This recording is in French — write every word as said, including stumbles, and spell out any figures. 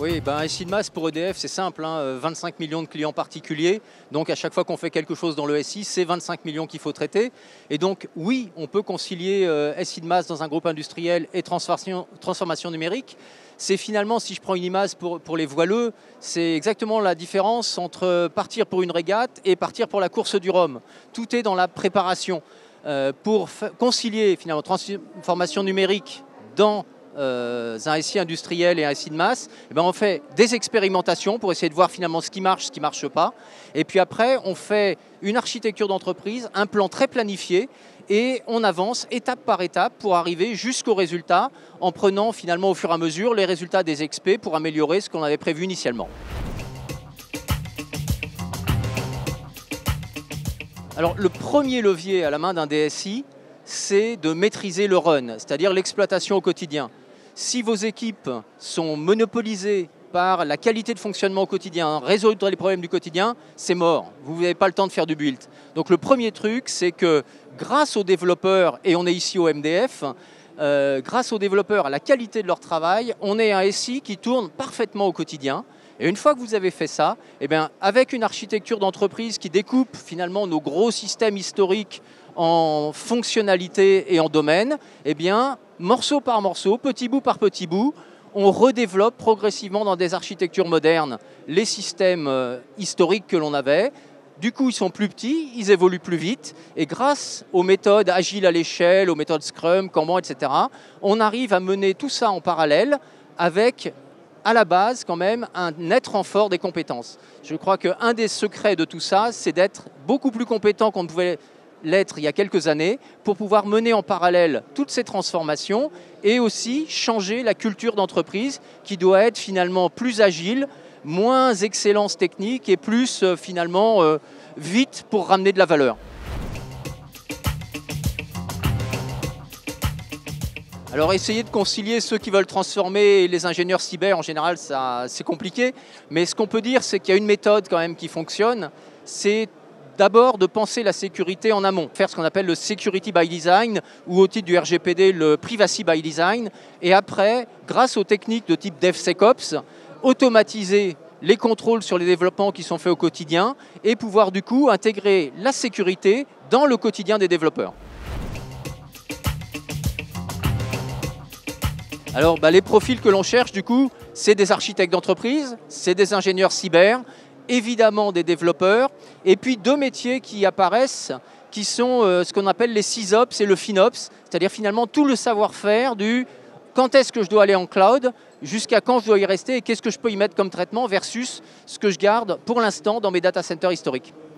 Oui, ben, SIDMAS pour E D F, c'est simple, hein, vingt-cinq millions de clients particuliers. Donc à chaque fois qu'on fait quelque chose dans le S I, c'est vingt-cinq millions qu'il faut traiter. Et donc oui, on peut concilier euh, SIDMAS dans un groupe industriel et transformation, transformation numérique. C'est finalement, si je prends une image pour, pour les voileux, c'est exactement la différence entre partir pour une régate et partir pour la course du Rhum. Tout est dans la préparation. Euh, pour concilier finalement transformation numérique dans Euh, un S I industriel et un SIDMAS, eh ben on fait des expérimentations pour essayer de voir finalement ce qui marche, ce qui ne marche pas. Et puis après, on fait une architecture d'entreprise, un plan très planifié et on avance étape par étape pour arriver jusqu'au résultat en prenant finalement au fur et à mesure les résultats des experts pour améliorer ce qu'on avait prévu initialement. Alors le premier levier à la main d'un D S I, c'est de maîtriser le run, c'est-à-dire l'exploitation au quotidien. Si vos équipes sont monopolisées par la qualité de fonctionnement au quotidien, résoudre les problèmes du quotidien, c'est mort. Vous n'avez pas le temps de faire du build. Donc le premier truc, c'est que grâce aux développeurs, et on est ici au M D F, euh, grâce aux développeurs, à la qualité de leur travail, on est un S I qui tourne parfaitement au quotidien. Et une fois que vous avez fait ça, eh bien, avec une architecture d'entreprise qui découpe finalement nos gros systèmes historiques en fonctionnalité et en domaine, eh bien, morceau par morceau, petit bout par petit bout, on redéveloppe progressivement dans des architectures modernes les systèmes euh, historiques que l'on avait. Du coup, ils sont plus petits, ils évoluent plus vite, et grâce aux méthodes agiles à l'échelle, aux méthodes Scrum, Kanban, et cetera, on arrive à mener tout ça en parallèle avec, à la base, quand même, un net renfort des compétences. Je crois qu'un des secrets de tout ça, c'est d'être beaucoup plus compétent qu'on ne pouvait l'être il y a quelques années pour pouvoir mener en parallèle toutes ces transformations et aussi changer la culture d'entreprise qui doit être finalement plus agile, moins excellence technique et plus euh, finalement euh, vite pour ramener de la valeur. Alors essayez de concilier ceux qui veulent transformer et les ingénieurs cyber, en général ça, c'est compliqué, mais ce qu'on peut dire c'est qu'il y a une méthode quand même qui fonctionne, c'est d'abord de penser la sécurité en amont, faire ce qu'on appelle le security by design ou au titre du R G P D le privacy by design, et après, grâce aux techniques de type DevSecOps, automatiser les contrôles sur les développements qui sont faits au quotidien et pouvoir du coup intégrer la sécurité dans le quotidien des développeurs. Alors bah, les profils que l'on cherche du coup, c'est des architectes d'entreprise, c'est des ingénieurs cyber, évidemment des développeurs, et puis deux métiers qui apparaissent, qui sont euh, ce qu'on appelle les SysOps et le FinOps, c'est-à-dire finalement tout le savoir-faire du quand est-ce que je dois aller en cloud, jusqu'à quand je dois y rester et qu'est-ce que je peux y mettre comme traitement versus ce que je garde pour l'instant dans mes data centers historiques.